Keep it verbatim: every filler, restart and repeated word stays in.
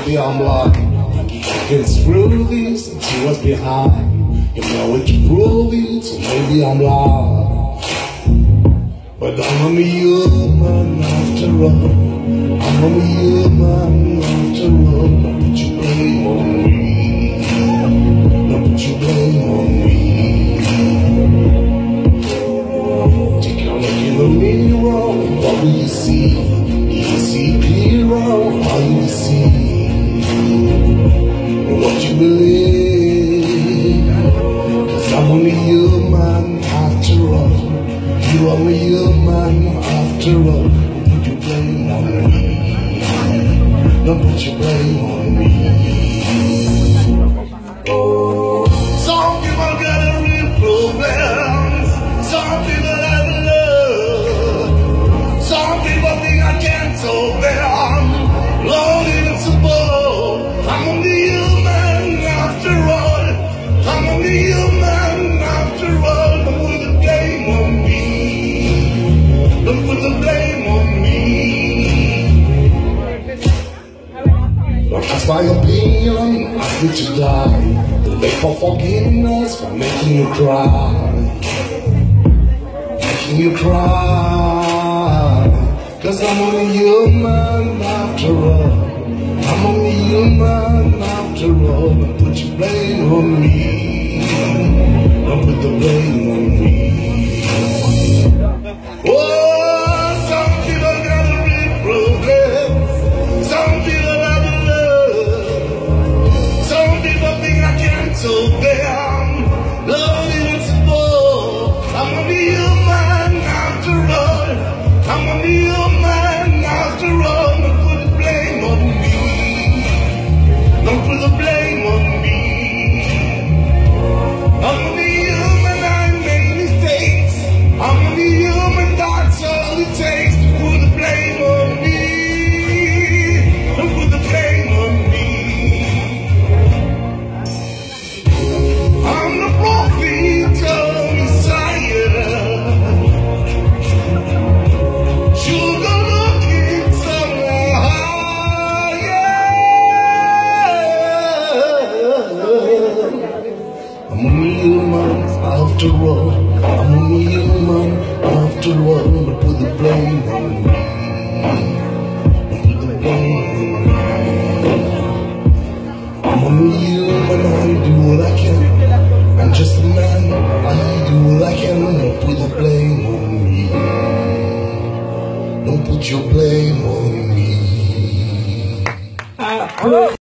Maybe I'm blind. Get through this and see what's behind. You know it's groovy, so maybe I'm blind. But I'm only human after all. I'm only human after all. Don't put your blame on me. Don't put your blame on me. Take a look in the mirror. What do you see? Do you see clearer? How do you see? What you believe? Cause I'm only human after all. You're only human after all. Don't put your blame on me. Don't put your blame on me. Some people got a real problems. Some people have love. Some people think I can't solve them. Lord, it's a ball. I'm only human after all. I'm only human after all. Don't put the blame on me. Don't put the blame on me. Don't ask my opinion, ask me to die. Don't beg for forgiveness for making you cry. Making you cry. Cause I'm only human after all. I'm only human after all. Don't put your blame on me. Don't put the blame on me. Oh, some people got a real problems. Some people have love. Some people think I can't solve them. Love is a ball. I'm only human after all. I'm only human after all. Don't put the blame on me. Don't put the blame on me. I'm only human, I make mistakes. I'm only human, that's all it takes. To put the blame on me. Don't put the blame on me. I'm the prophet of Messiah. Sugar looking somewhere higher. I'm only human after all. I'm only human after all. But put the blame on me. Put the blame on me. I'm only human, I do what I can. I'm just a man, I do what I can. Don't put the blame on me. Don't put your blame on me.